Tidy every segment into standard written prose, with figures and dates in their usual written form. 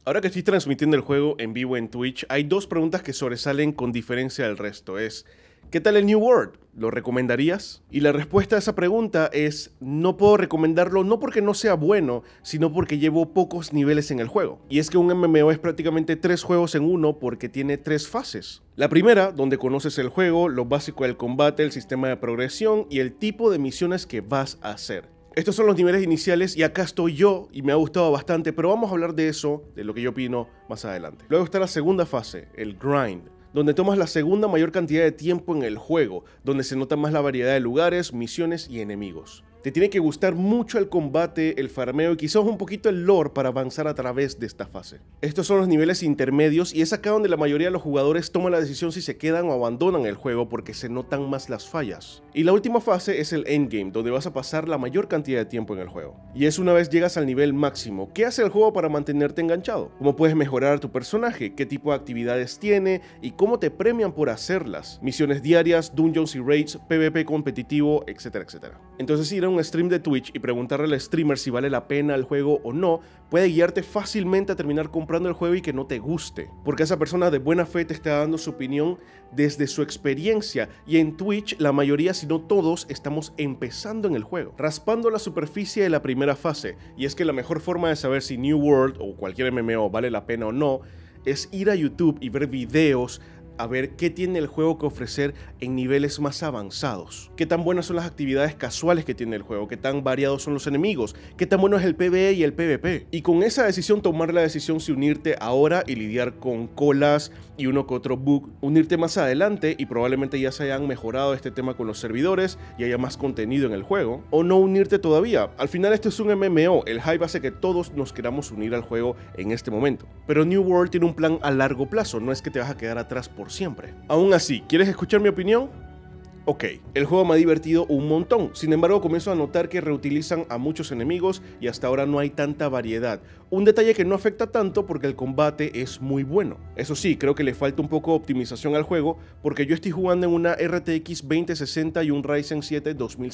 Ahora que estoy transmitiendo el juego en vivo en Twitch, hay dos preguntas que sobresalen con diferencia del resto. ¿Qué tal el New World? ¿Lo recomendarías? Y la respuesta a esa pregunta es: no puedo recomendarlo no porque no sea bueno, sino porque llevo pocos niveles en el juego. Y es que un MMO es prácticamente 3 juegos en uno porque tiene 3 fases. La primera, donde conoces el juego, lo básico del combate, el sistema de progresión y el tipo de misiones que vas a hacer. Estos son los niveles iniciales y acá estoy yo y me ha gustado bastante, pero vamos a hablar de eso, de lo que yo opino, más adelante. Luego está la segunda fase, el grind, donde tomas la segunda mayor cantidad de tiempo en el juego, donde se nota más la variedad de lugares, misiones y enemigos. Te tiene que gustar mucho el combate, el farmeo y quizás un poquito el lore para avanzar a través de esta fase. Estos son los niveles intermedios y es acá donde la mayoría de los jugadores toman la decisión si se quedan o abandonan el juego porque se notan más las fallas. Y la última fase es el endgame, donde vas a pasar la mayor cantidad de tiempo en el juego. Y es una vez llegas al nivel máximo. ¿Qué hace el juego para mantenerte enganchado? ¿Cómo puedes mejorar a tu personaje? ¿Qué tipo de actividades tiene? ¿Y cómo te premian por hacerlas? Misiones diarias, dungeons y raids, PvP competitivo, etcétera, etcétera. Entonces ir a un stream de Twitch y preguntarle al streamer si vale la pena el juego o no puede guiarte fácilmente a terminar comprando el juego y que no te guste, porque esa persona de buena fe te está dando su opinión desde su experiencia, y en Twitch la mayoría, si no todos, estamos empezando en el juego, raspando la superficie de la primera fase. Y es que la mejor forma de saber si New World o cualquier MMO vale la pena o no es ir a YouTube y ver videos a ver qué tiene el juego que ofrecer en niveles más avanzados. Qué tan buenas son las actividades casuales que tiene el juego, qué tan variados son los enemigos, qué tan bueno es el PvE y el PvP. Y con esa decisión tomar la decisión si unirte ahora y lidiar con colas y uno que otro bug, unirte más adelante y probablemente ya se hayan mejorado este tema con los servidores y haya más contenido en el juego, o no unirte todavía. Al final esto es un MMO, el hype hace que todos nos queramos unir al juego en este momento. Pero New World tiene un plan a largo plazo, no es que te vas a quedar atrás por siempre. Aún así, ¿quieres escuchar mi opinión? Ok, el juego me ha divertido un montón, sin embargo comienzo a notar que reutilizan a muchos enemigos y hasta ahora no hay tanta variedad. Un detalle que no afecta tanto porque el combate es muy bueno. Eso sí, creo que le falta un poco de optimización al juego porque yo estoy jugando en una RTX 2060 y un Ryzen 7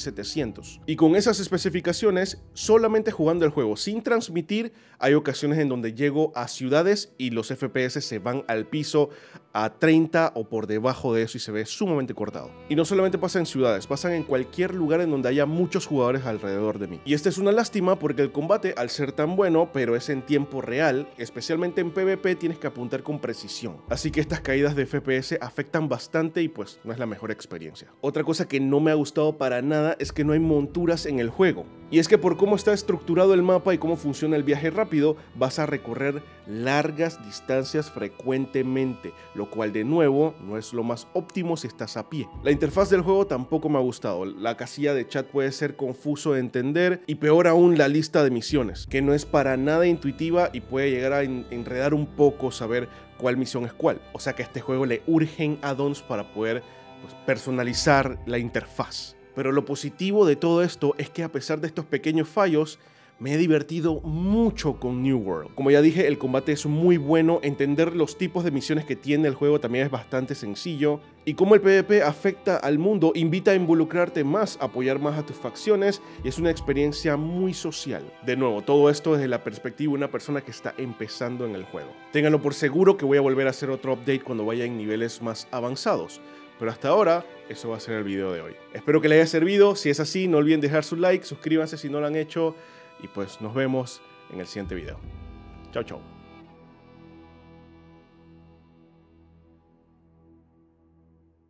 2700. Y con esas especificaciones, solamente jugando el juego sin transmitir, hay ocasiones en donde llego a ciudades y los FPS se van al piso a 30 o por debajo de eso y se ve sumamente cortado. Y no solamente pasa en ciudades, pasan en cualquier lugar en donde haya muchos jugadores alrededor de mí. Y esta es una lástima porque el combate, al ser tan bueno, pero es en tiempo real, especialmente en PvP, tienes que apuntar con precisión. Así que estas caídas de FPS afectan bastante y pues no es la mejor experiencia. Otra cosa que no me ha gustado para nada es que no hay monturas en el juego. Y es que por cómo está estructurado el mapa y cómo funciona el viaje rápido, vas a recorrer largas distancias frecuentemente, lo cual de nuevo no es lo más óptimo si estás a pie. La interfaz del juego tampoco me ha gustado, la casilla de chat puede ser confuso de entender y peor aún la lista de misiones, que no es para nada intuitiva y puede llegar a enredar un poco saber cuál misión es cuál. O sea que a este juego le urgen add-ons para poder personalizar la interfaz. Pero lo positivo de todo esto es que a pesar de estos pequeños fallos, me he divertido mucho con New World. Como ya dije, el combate es muy bueno, entender los tipos de misiones que tiene el juego también es bastante sencillo, y cómo el PvP afecta al mundo invita a involucrarte más, a apoyar más a tus facciones, y es una experiencia muy social. De nuevo, todo esto desde la perspectiva de una persona que está empezando en el juego. Ténganlo por seguro que voy a volver a hacer otro update cuando vaya en niveles más avanzados. Pero hasta ahora, eso va a ser el video de hoy. Espero que les haya servido. Si es así, no olviden dejar su like, suscríbanse si no lo han hecho. Y pues nos vemos en el siguiente video. Chao, chao.